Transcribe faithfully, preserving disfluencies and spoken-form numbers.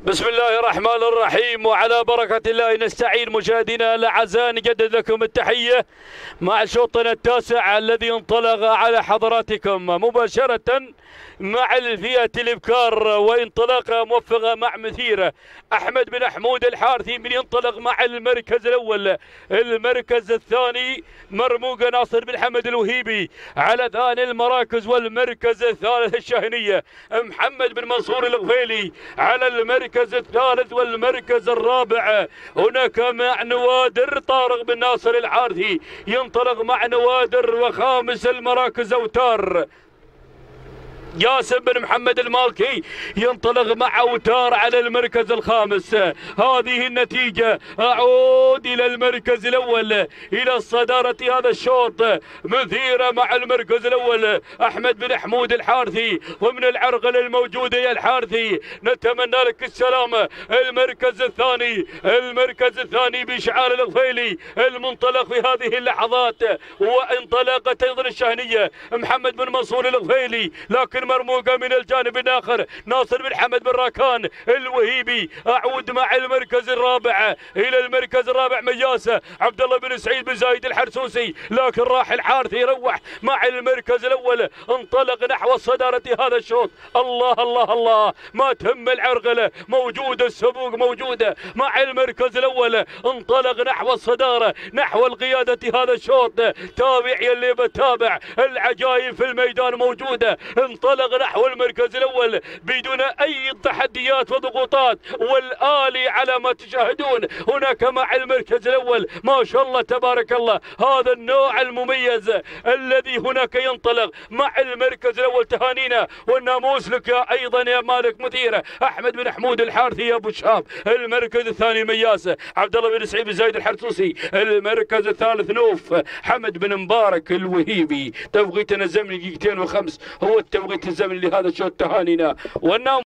بسم الله الرحمن الرحيم، وعلى بركة الله نستعين. مشاهدينا الأعزاء نجدد لكم التحية مع شوطنا التاسع الذي انطلق على حضراتكم مباشرة مع الفئة الإبكار، وانطلاقة موفقة مع مثيرة أحمد بن حمود الحارثي من ينطلق مع المركز الأول. المركز الثاني مرموقة ناصر بن حمد الوهيبي على ثاني المراكز، والمركز الثالث الشاهنية محمد بن منصور الغفيلي على المركز الثالث، والمركز الرابع هناك مع نوادر طارق بن ناصر الحارثي ينطلق مع نوادر، وخامس المراكز أوتار ياسم بن محمد المالكي ينطلق مع اوتار على المركز الخامس. هذه النتيجة. اعود الى المركز الاول، الى الصدارة هذا الشوط مثيرة مع المركز الاول احمد بن حمود الحارثي ضمن العرقل الموجودة يا الحارثي، نتمنى لك السلامة. المركز الثاني المركز الثاني بشعار الغفيلي المنطلق في هذه اللحظات، وانطلاقة ايضا الشاهنية محمد بن منصور الغفيلي، لكن مرموقة من الجانب الآخر ناصر بن حمد بن راكان الوهيبي. أعود مع المركز الرابع، إلى المركز الرابع مياسة عبد الله بن سعيد بن زايد الحرسوسي، لكن راح الحارثي يروح مع المركز الأول. انطلق نحو صدارة هذا الشوط. الله الله الله، ما تهم العرقلة، موجودة السبوق موجودة مع المركز الأول. انطلق نحو الصدارة، نحو القيادة هذا الشوط. تابع يا اللي بتابع، العجائب في الميدان موجودة. انطلق نحو المركز الأول بدون أي تحديات وضغوطات، والآلي على ما تشاهدون هناك مع المركز الأول. ما شاء الله تبارك الله، هذا النوع المميز الذي هناك ينطلق مع المركز الأول. تهانينا والناموس لك أيضا يا مالك مثيرة أحمد بن حمود الحارثي يا أبو شهاب. المركز الثاني مياسة عبد الله بن سعيد بن زايد الحرسوسي. المركز الثالث نوف حمد بن مبارك الوهيبي. توقيتنا الزمني دقيقتين وخمس هو التوقيت الزمني لهذا الشوط. تهانينا والناموس.